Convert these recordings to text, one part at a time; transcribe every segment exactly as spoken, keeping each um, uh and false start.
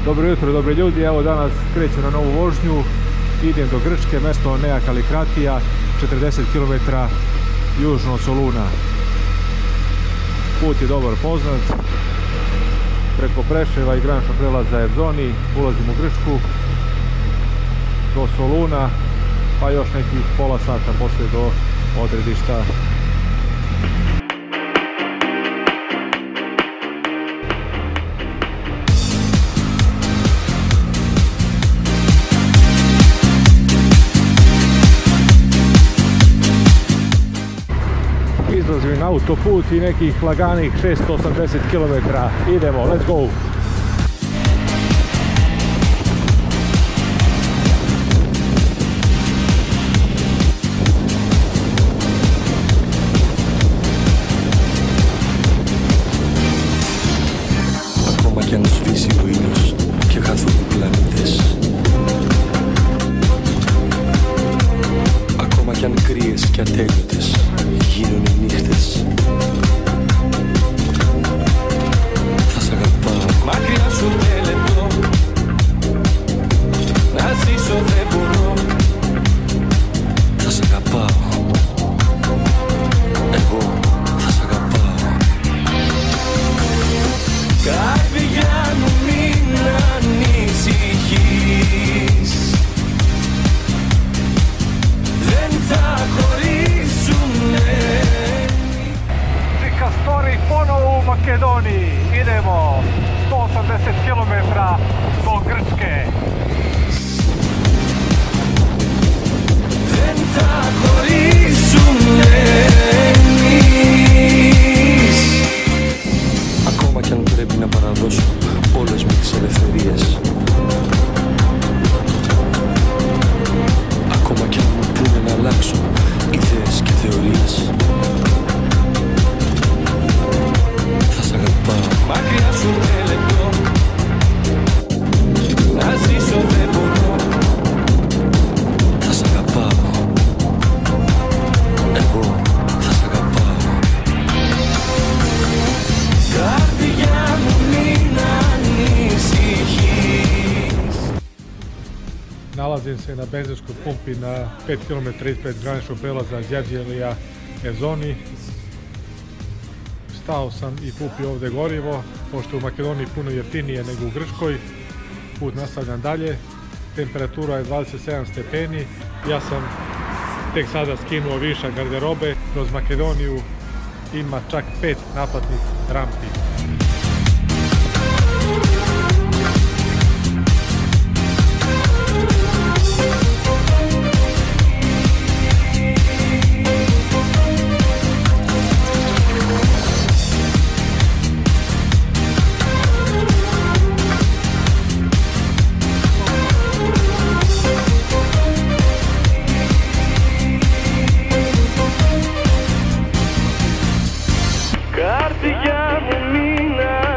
Dobro jutro, dobri ljudi, evo danas krećem na novu vožnju, idem do Grčke, mjesto Nea Kalikratija, četrdeset kilometara južno od Soluna. Put je dobro poznat, preko Preševa i graničnog prelaza Erzoni, ulazim u Grčku, do Soluna, pa još nekih pola sata poslije do odredišta. Izlazim na autoput i nekih laganih šesto osamdeset kilometara. Idemo, let's go! Ακόμα κι αν σβήσει ο ήλιος και χαθούν οι πλανήτες, ακόμα κι αν κρύες και ατέλειωτες γίνουν οι νύχτες, θα σ' αγαπάω. Μακριά σου με λεπτό, να ζήσω δεν μπορώ, θα σ' αγαπάω. Εγώ θα σ' αγαπάω. Καρδιά μου μην ανησυχείς, δεν θα χωρίσουνε. Kastori ponovo u Makedoniji, idemo sto osamdeset kilometara do Grčke. Δεν θα χωρίσουνε εμείς. Ακόμα κι αν πρέπει να παραδώσω όλες μου τις ελευθερίες, ακόμα κι αν μου πούνε να αλλάξω ιδέες και θεωρίες, θα σ' αγαπάω. Μακριά σου με λεπτό, να ζήσω δεν μπορώ, θα σ' αγαπάω. Εγώ θα σ' αγαπάω. Καρδιά μου μην ανησυχείς. Nalazim se na benzinskoj pumpi na pet kilometara ispred graničnog prelaza Đevđelija Erzoni. Stao sam i kupio ovdje gorivo, pošto je u Makedoniji puno jeftinije nego u Grčkoj. Put nastavljam dalje, temperatura je dvadeset sedam stepeni, ja sam tek sada skinuo višak garderobe. Kroz Makedoniju ima čak pet naplatnih rampi. Καρδιά μου μην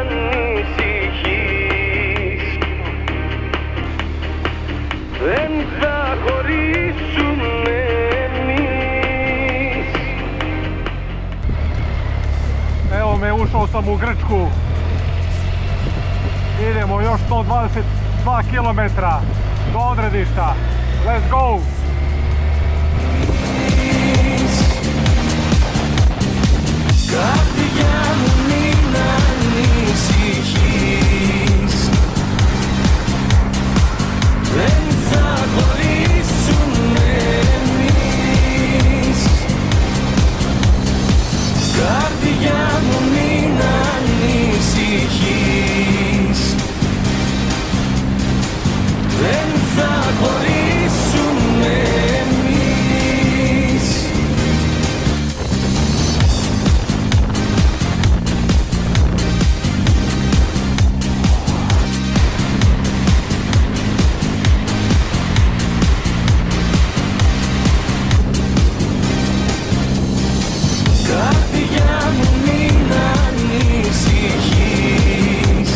ανησυχείς, δεν θα χωρίσουνε εμείς. Evo me, ušao sam u Grčku. Idemo još sto dvadeset dva kilometra do odredišta. Let's go! Καρδιά μου μην ανησυχείς, δεν θα χωρίσουνε εμείς. Καρδιά μου μην ανησυχείς, δεν θα χωρίσουνε εμείς. Καρδιά μου μην ανησυχείς,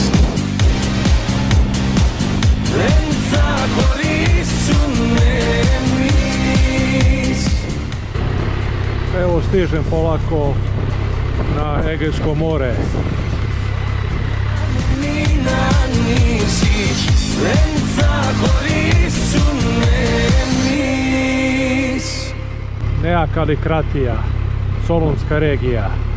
δεν θα χωρίσουνε εμείς. Evo stižem polako na Egejsko more. Μην ανησυχείς, Kalikratija, Solunska regija.